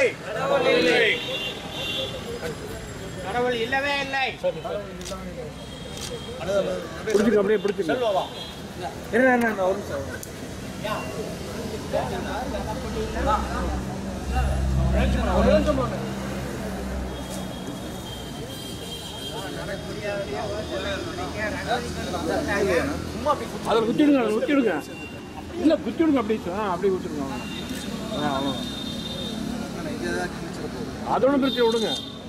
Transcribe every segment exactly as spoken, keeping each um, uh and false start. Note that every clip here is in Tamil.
இல்லை கடவுள் இல்லவே இல்லை பிடிச்சிக்க அப்படியே பிடிச்சிக்க என்ன என்ன ஒரு நிமிஷம் அதில் குத்திடுங்க அதில் குத்திடுங்க இல்லை குத்திடுங்க அப்படி அப்படியே குத்திடுங்க அவ்வளோ அதோட பிரச்சனை விடுங்க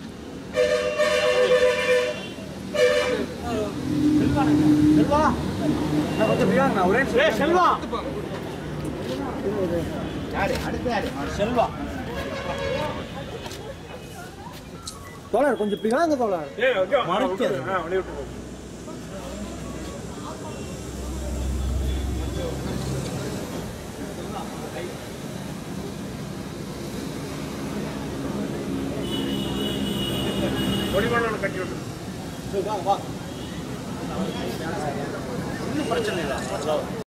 செல்வா ஒரே செல்வா செல்வா தோழர் கொஞ்சம் பிகாங்க தோழர் கட்டி விட்டு ஒன்றும் பிரச்சனை இல்லை